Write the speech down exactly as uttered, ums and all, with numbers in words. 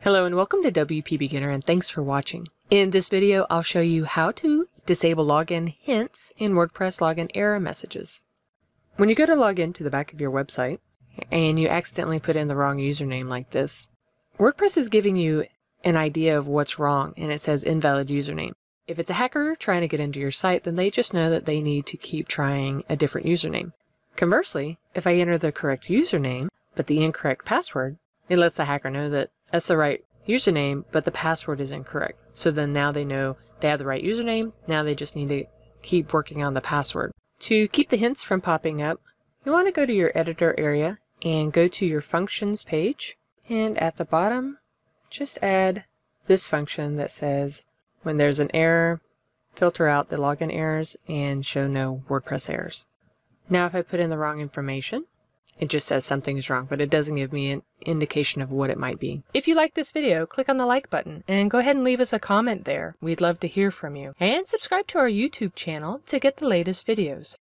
Hello and welcome to W P Beginner, and thanks for watching. In this video, I'll show you how to disable login hints in WordPress login error messages. When you go to log in to the back of your website and you accidentally put in the wrong username like this, WordPress is giving you an idea of what's wrong and it says invalid username. If it's a hacker trying to get into your site, then they just know that they need to keep trying a different username. Conversely, if I enter the correct username but the incorrect password, it lets the hacker know that that's the right username, but the password is incorrect. So then now they know they have the right username. Now they just need to keep working on the password. To keep the hints from popping up, you want to go to your editor area and go to your functions page. And at the bottom, just add this function that says when there's an error, filter out the login errors and show no WordPress errors. Now if I put in the wrong information, it just says something's wrong, but it doesn't give me an indication of what it might be. If you like this video, click on the like button and go ahead and leave us a comment there. We'd love to hear from you. And subscribe to our YouTube channel to get the latest videos.